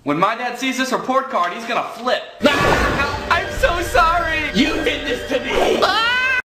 When my dad sees this report card, he's gonna flip.